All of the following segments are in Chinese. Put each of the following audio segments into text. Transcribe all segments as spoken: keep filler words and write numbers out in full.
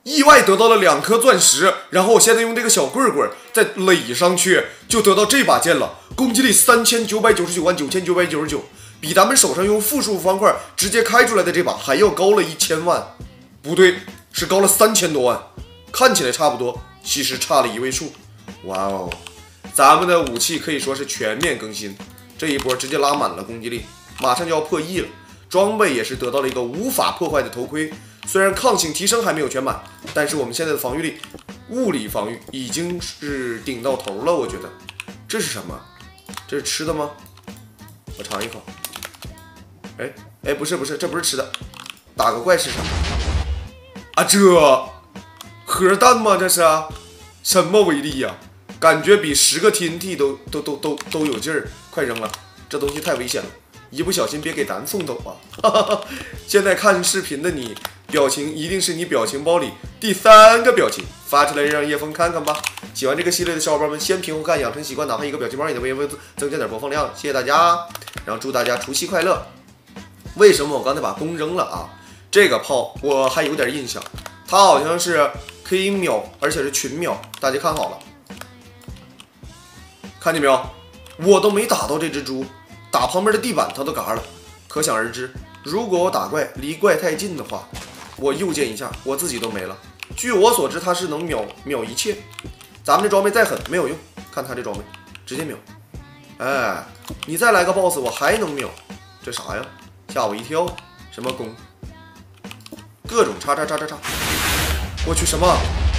意外得到了两颗钻石，然后我现在用这个小棍棍再垒上去，就得到这把剑了，攻击力三千九百九十九万九千九百九十九，比咱们手上用负数方块直接开出来的这把还要高了一千万，不对，是高了三千多万，看起来差不多，其实差了一位数。哇哦，咱们的武器可以说是全面更新，这一波直接拉满了攻击力，马上就要破亿了。装备也是得到了一个无法破坏的头盔，虽然抗性提升还没有全满，但是我们现在的防御力、物理防御已经是顶到头了。我觉得这是什么？这是吃的吗？我尝一口。哎哎，不是不是，这不是吃的，打个怪试试。啊，这核弹吗？这是什么威力呀？感觉比十个 T N T 都都都都都有劲儿。快扔了，这东西太危险了。一不小心别给咱送走啊！哈哈哈，现在看视频的你，表情一定是你表情包里第三个表情，发出来让叶枫看看吧。喜欢这个系列的小伙伴们，先评后看，养成习惯，哪怕一个表情包也能为叶枫增加点播放量，谢谢大家。然后祝大家除夕快乐。为什么我刚才把弓扔了啊？这个炮我还有点印象，它好像是可以秒，而且是群秒，大家看好了，看见没有？我都没打到这只猪。打旁边的地板它都嘎了，可想而知，如果我打怪离怪太近的话，我右键一下我自己都没了。据我所知，它是能秒秒一切。咱们这装备再狠没有用，看他这装备直接秒。哎，你再来个 boss 我还能秒，这啥呀？吓我一跳！什么弓？各种叉叉叉叉叉！我去什么？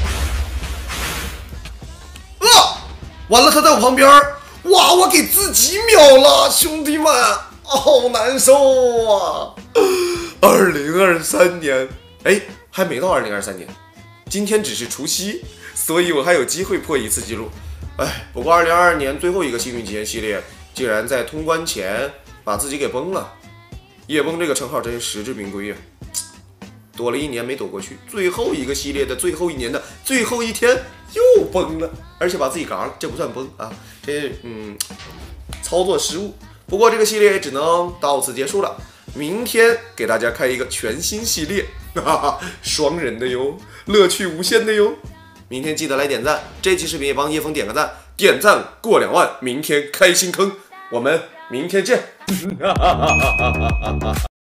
啊！完了，他在我旁边。哇！我给自己秒了，兄弟们，好难受啊！二零二三年，哎，还没到二零二三年，今天只是除夕，所以我还有机会破一次记录。哎，不过二零二二年最后一个幸运极限系列，竟然在通关前把自己给崩了。叶崩这个称号真是实至名归呀！躲了一年没躲过去，最后一个系列的最后一年的最后一天又崩了，而且把自己嘎了，这不算崩啊，这嗯操作失误。不过这个系列只能到此结束了，明天给大家开一个全新系列，哈哈，双人的哟，乐趣无限的哟。明天记得来点赞，这期视频也帮叶枫点个赞，点赞过两万，明天开新坑，我们明天见。